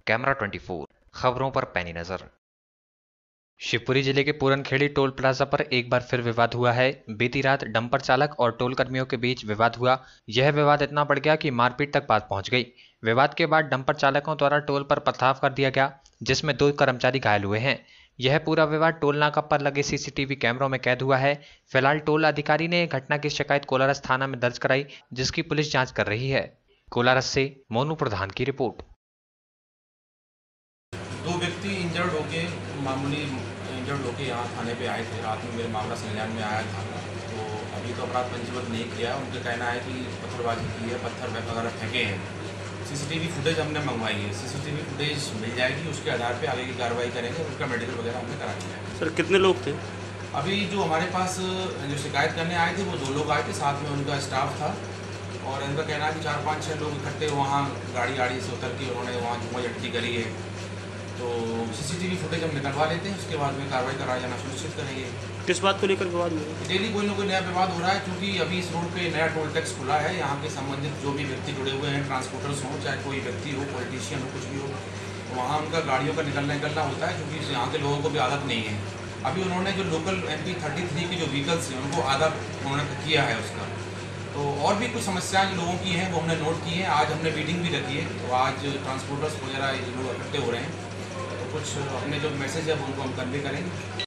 Camera 24 खबरों पर पैनी नजर। शिवपुरी जिले के पूरनखेड़ी टोल प्लाजा पर एक बार फिर विवाद हुआ है। बीती रात डंपर चालक और टोल कर्मियों के बीच विवाद हुआ। यह विवाद इतना बढ़ गया कि मारपीट तक बात पहुंच गई। विवाद के बाद डंपर चालकों द्वारा टोल पर पथराव कर दिया गया, जिसमें 2 कर्मचारी घायल हुए हैं। यह पूरा विवाद टोल नाका पर लगे सीसीटीवी कैमरों में कैद हुआ है। फिलहाल टोल अधिकारी ने घटना की शिकायत कोलारस थाना में दर्ज कराई, जिसकी पुलिस जांच कर रही है। कोलारस से मोनू प्रधान की रिपोर्ट। 2 व्यक्ति इंजर्ड होके मामूली इंजर्ड होके यहाँ थाने पे आए थे। रात में मेरे मामला संज्ञान में आया था, तो अभी तो अपराध पंजीबद्ध नहीं किया। उनका कहना है कि पत्थरबाजी की है, पत्थर वगैरह फेंके हैं। सीसीटीवी फुटेज हमने मंगवाई है, सीसीटीवी फुटेज मिल जाएगी, उसके आधार पे आगे की कार्रवाई करेंगे। उनका मेडिकल वगैरह हमने करा दिया है। सर कितने लोग थे? अभी जो हमारे पास जो शिकायत करने आए थे वो 2 लोग आए थे, साथ में उनका स्टाफ था। और इनका कहना है कि 4-5-6 लोग इकट्ठे वहाँ गाड़ी से उतर के उन्होंने वहाँ धुआं करी है। तो सीसीटीवी फुटेज हम निकलवा लेते हैं, उसके बाद में कार्रवाई कराया जाना सुनिश्चित करेंगे। किस बात को लेकर विवाद हुआ? डेली कोई ना कोई नया विवाद हो रहा है, क्योंकि अभी इस रोड पे नया टोल टैक्स खुला है। यहाँ के संबंधित जो भी व्यक्ति जुड़े हुए हैं, ट्रांसपोर्टर्स हों, चाहे कोई व्यक्ति हो, पॉलिटिशियन हो, कुछ भी हो, तो वहाँ उनका गाड़ियों का निकलना होता है, क्योंकि यहाँ के लोगों को भी आदत नहीं है। अभी उन्होंने जो लोकल MP 33 के जो व्हीकल्स हैं उनको आधा उन्होंने किया है उसका। तो और भी कुछ समस्याएं लोगों की हैं वो हमने नोट की हैं। आज हमने मीटिंग भी रखी है, तो आज ट्रांसपोर्टर्स वगैरह लोग इकट्ठे हो रहे हैं, तो कुछ अपने जो मैसेज है वो उनको हम कन्वे करेंगे।